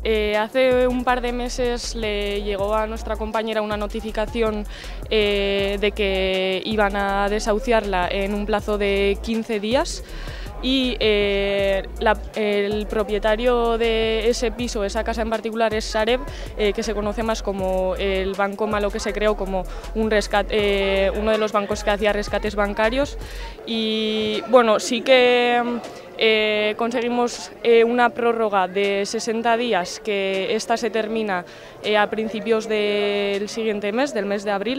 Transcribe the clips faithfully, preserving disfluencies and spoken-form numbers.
Eh, hace un par de meses le llegó a nuestra compañera una notificación eh, de que iban a desahuciarla en un plazo de quince días. Y eh, la, el propietario de ese piso, esa casa en particular, es Sareb, eh, que se conoce más como el banco malo que se creó, como un rescate, eh, uno de los bancos que hacía rescates bancarios. Y bueno, sí que eh, conseguimos eh, una prórroga de sesenta días, que esta se termina eh, a principios del siguiente mes, del mes de abril.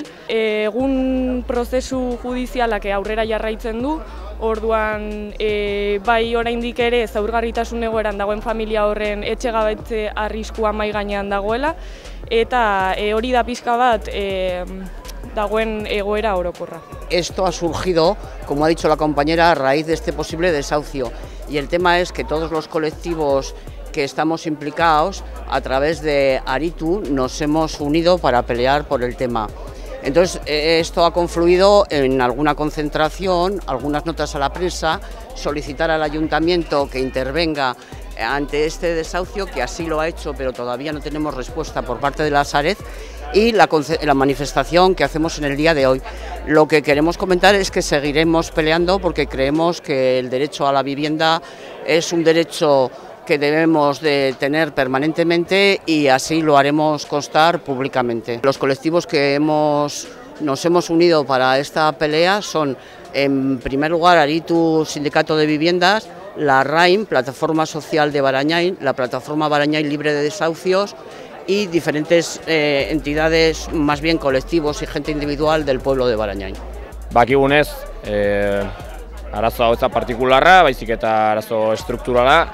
Egun prozesu judizialak aurrera jarraitzen du. Orduan, e, bai oraindik ere zaurgarritasun egoeran dagoen familia horren etxegabetze arriskua mahai gainean dagoela, eta e, hori da pixka bat e, dagoen egoera orokorra. Esto ha surgido, como ha dicho la compañera, a raíz de este posible desahucio, y el tema es que todos los colectivos que estamos implicados, a través de Aritu, nos hemos unido para pelear por el tema. Entonces, esto ha confluido en alguna concentración, algunas notas a la prensa, solicitar al ayuntamiento que intervenga ante este desahucio, que así lo ha hecho, pero todavía no tenemos respuesta por parte de la Sareb, y la, la manifestación que hacemos en el día de hoy. Lo que queremos comentar es que seguiremos peleando porque creemos que el derecho a la vivienda es un derecho que debemos de tener permanentemente, y así lo haremos constar públicamente. Los colectivos que hemos, nos hemos unido para esta pelea son, en primer lugar, Aritu, Sindicato de Viviendas, la RAIM, Plataforma Social de Barañain, la Plataforma Barañain Libre de Desahucios, y diferentes eh, entidades, más bien colectivos y gente individual del pueblo de Barañain. Bakigunez, eh, arazo hau ez da partikularra, baizik eta arazo estrukturala,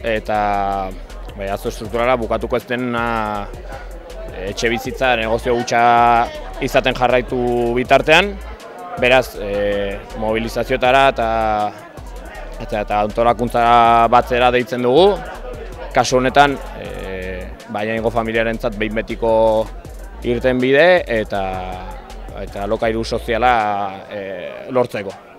eta bai, arazo estrukturala bukatuko ez dena etxe bizitza negozio hutsa izaten jarraitu bitartean, beraz e, mobilizazioetara eta eta, eta antolakuntza batzera deitzen dugu. Kasu honetan, e, Barañaingo familiarentzat behin betiko irten bide eta eta alokairu soziala e, lortzeko.